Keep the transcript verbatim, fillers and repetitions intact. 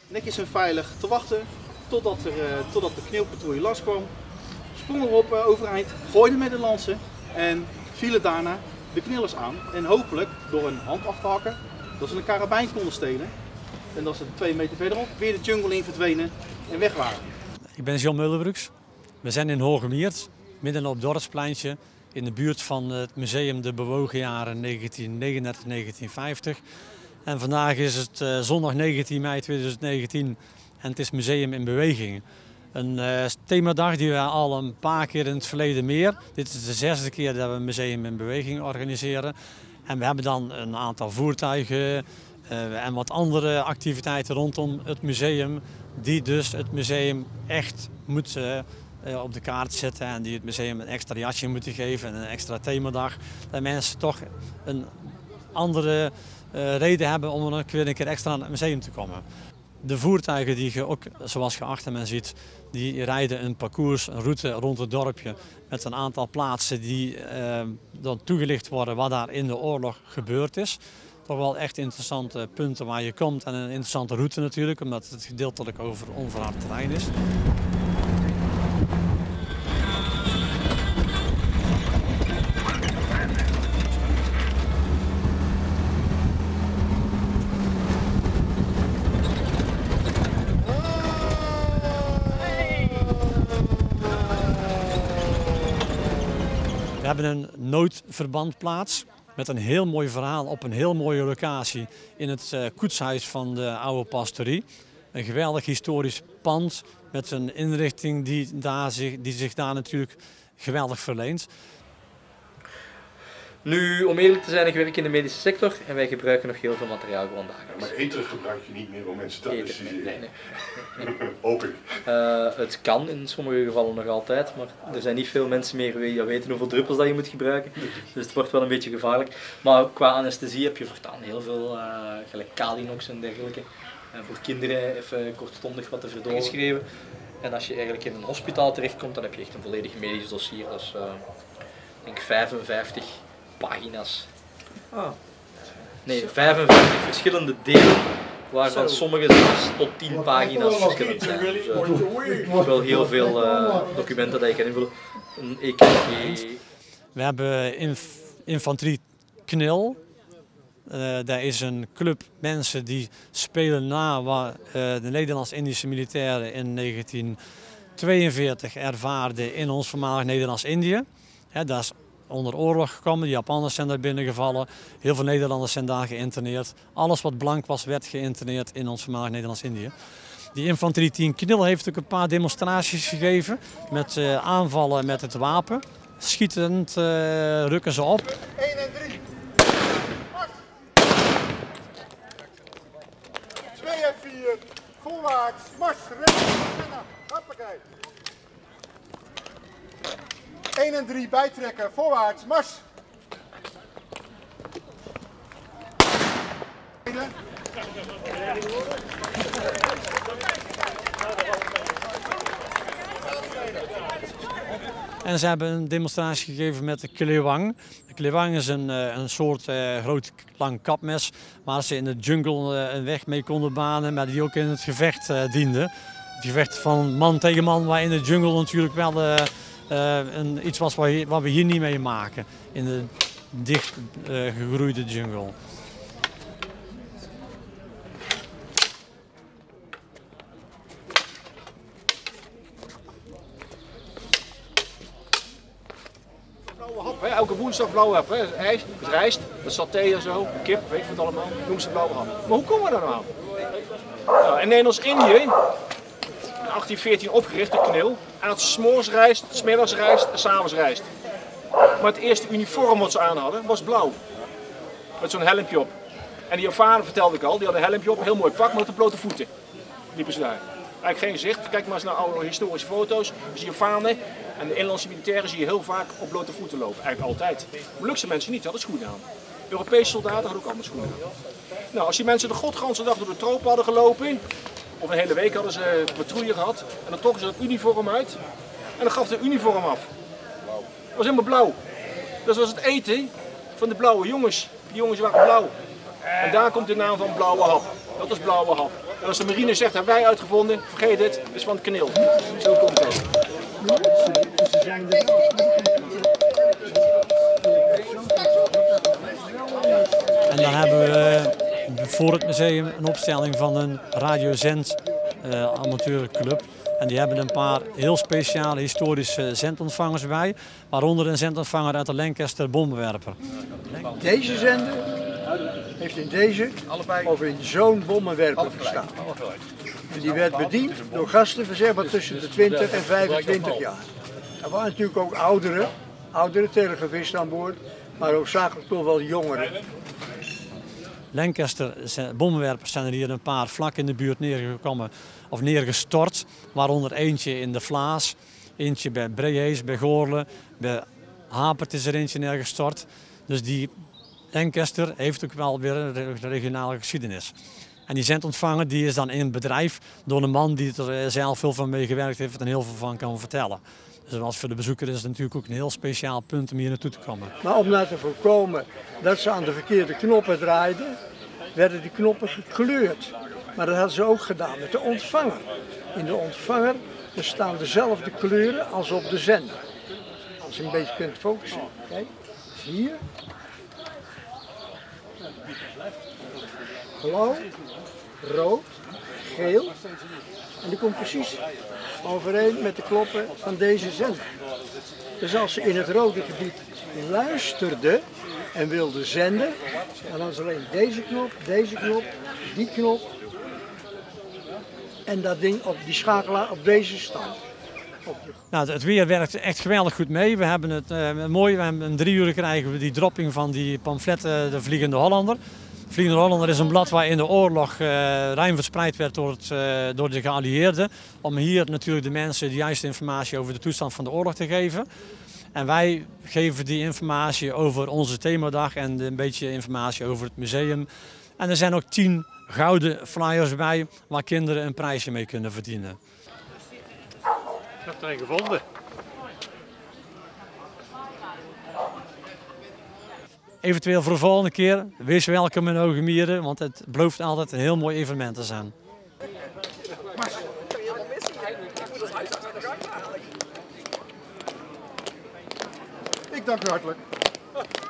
netjes en veilig te wachten totdat, er, uh, totdat de kneelpatrouille langskwam. Sprongen erop uh, overeind, gooiden met de lansen en vielen daarna de knillers aan. En hopelijk door een hand af te hakken, dat ze een karabijn konden stelen. En dat ze twee meter verderop weer de jungle in verdwenen en weg waren. Ik ben John Mullenbroeks. We zijn in Hogemiert, midden op het dorpspleintje, in de buurt van het museum De Bewogen Jaren negentien negenendertig tot negentien vijftig. En vandaag is het uh, zondag negentien mei tweeduizend negentien en het is Museum in Beweging. Een uh, themadag die we al een paar keer in het verleden meer. Dit is de zesde keer dat we een Museum in Beweging organiseren. En we hebben dan een aantal voertuigen uh, en wat andere activiteiten rondom het museum. Die dus het museum echt moet uh, uh, op de kaart zetten en die het museum een extra jasje moeten geven en een extra themadag. Dat mensen toch een andere uh, reden hebben om een keer een keer extra naar het museum te komen. De voertuigen die je ook, zoals je achter me ziet, die rijden een parcours, een route rond het dorpje met een aantal plaatsen die uh, dan toegelicht worden wat daar in de oorlog gebeurd is. Toch wel echt interessante punten waar je komt en een interessante route natuurlijk, omdat het gedeeltelijk over onverhard terrein is. We hebben een noodverbandplaats met een heel mooi verhaal op een heel mooie locatie in het uh, koetshuis van de oude pastorie. Een geweldig historisch pand met een inrichting die, daar zich, die zich daar natuurlijk geweldig verleent. Nu, om eerlijk te zijn, ik werk in de medische sector en wij gebruiken nog heel veel materiaal gewoon dagelijks. Maar eten gebruik je niet meer om mensen te anestheseren? Nee, nee. nee. Hoop ik. Uh, het kan in sommige gevallen nog altijd, maar er zijn niet veel mensen meer die weten hoeveel druppels dat je moet gebruiken. Dus het wordt wel een beetje gevaarlijk. Maar qua anesthesie heb je voortaan heel veel, uh, gelijk Kalinox en dergelijke. Uh, voor kinderen even kortstondig wat te verdoven geschreven. En als je eigenlijk in een hospitaal terechtkomt, dan heb je echt een volledig medisch dossier. Dat is uh, ik denk vijfenvijftig pagina's. Ah. Nee, vijfenvijftig verschillende delen, waarvan sommige zelfs tot tien pagina's verschillend zijn. Dus, uh, wel heel veel uh, documenten dat je kan invullen. Een E K G. We hebben inf infanterie Knil. Uh, daar is een club mensen die spelen na wat uh, de Nederlands-Indische militairen in negentien tweeënveertig ervaarden in ons voormalig Nederlands-Indië. Dat is onder oorlog gekomen, de Japanners zijn daar binnengevallen, heel veel Nederlanders zijn daar geïnterneerd. Alles wat blank was werd geïnterneerd in ons voormalig Nederlands-Indië. Die infanterie tien Knil heeft ook een paar demonstraties gegeven met uh, aanvallen met het wapen. Schietend uh, rukken ze op. één en drie. twee en vier. Voorwaarts. Mars. Rechts. Hoppakee. één en drie bijtrekken, voorwaarts, mars! En ze hebben een demonstratie gegeven met de klewang. De klewang is een, een soort uh, groot lang kapmes waar ze in de jungle uh, een weg mee konden banen, maar die ook in het gevecht uh, diende. Het gevecht van man tegen man, waar in de jungle natuurlijk wel uh, Uh, een, iets was wat, hier, wat we hier niet mee maken in de dicht uh, gegroeide jungle. Blauwe hap, hè? Elke woensdag blauwe hap. Hè? IJs, rijst, dat saté en zo, kip, weet je wat allemaal. Noemen ze blauwe hap. Maar hoe komen we daar nou? Nou, in Nederlands-Indië, in achttien veertien opgericht, de Knil. En het s'morgens rijst, 's middags rijst en 's avonds rijst. Maar het eerste uniform wat ze aan hadden was blauw. Met zo'n helmpje op. En die vader vertelde ik al, die had een helmpje op, een heel mooi pak, maar met de blote voeten. Liepen ze daar. Eigenlijk geen gezicht. Kijk maar eens naar oude historische foto's. Dan zie je vanen en de inlandse militairen zie je heel vaak op blote voeten lopen. Eigenlijk altijd. Molukse mensen niet, die hadden schoenen aan. Europese soldaten hadden ook allemaal schoenen aan. Nou, als die mensen de godganse dag door de tropen hadden gelopen, of een hele week hadden ze patrouille gehad, en dan trokken ze dat uniform uit en dan gaf de uniform af. Dat was helemaal blauw. Dat was het eten van de blauwe jongens. Die jongens waren blauw. En daar komt de naam van blauwe hap. Dat is blauwe hap. En als de marine zegt, hebben wij uitgevonden, vergeet het, het is van het knil. Zo komt het. En dan hebben we voor het museum een opstelling van een radiozend uh, amateurclub. En die hebben een paar heel speciale historische zendontvangers bij, waaronder een zendontvanger uit de Lancaster bommenwerper. Deze zender heeft in deze of in zo'n bommenwerper gestaan. En die werd bediend door gasten van zeg maar tussen de twintig en vijfentwintig jaar. Er waren natuurlijk ook ouderen, oudere telegrafisten aan boord, maar hoofdzakelijk toch wel jongeren. Lancaster bommenwerpers zijn er hier een paar vlak in de buurt neergekomen of neergestort, waaronder eentje in de Vlaas, eentje bij Brehees, bij Goorle, bij Hapert is er eentje neergestort. Dus die Lancaster heeft ook wel weer een regionale geschiedenis. En die zendontvanger die is dan in bedrijf door een man die er zelf veel van meegewerkt heeft en heel veel van kan vertellen. Dus als voor de bezoeker is het natuurlijk ook een heel speciaal punt om hier naartoe te komen. Maar om nou te voorkomen dat ze aan de verkeerde knoppen draaiden, werden die knoppen gekleurd. Maar dat hadden ze ook gedaan met de ontvanger. In de ontvanger er staan dezelfde kleuren als op de zender. Als je een beetje kunt focussen. Kijk, hier. Blauw, rood, geel. En die komt precies overeen met de kloppen van deze zender. Dus als ze in het rode gebied luisterden en wilden zenden, dan hadden ze alleen deze knop, deze knop, die knop en dat ding op die schakelaar op deze stand. Nou, het weer werkt echt geweldig goed mee. We hebben het uh, mooi, we hebben om drie uur krijgen we die dropping van die pamfletten De Vliegende Hollander. De Vliegende Hollander is een blad waar in de oorlog uh, ruim verspreid werd door, het, uh, door de geallieerden. Om hier natuurlijk de mensen de juiste informatie over de toestand van de oorlog te geven. En wij geven die informatie over onze themadag en een beetje informatie over het museum. En er zijn ook tien gouden flyers bij waar kinderen een prijsje mee kunnen verdienen. Ik heb er een gevonden. Eventueel voor de volgende keer, wees welkom in Hoogemieren, want het belooft altijd een heel mooi evenement te zijn. Ik dank u hartelijk.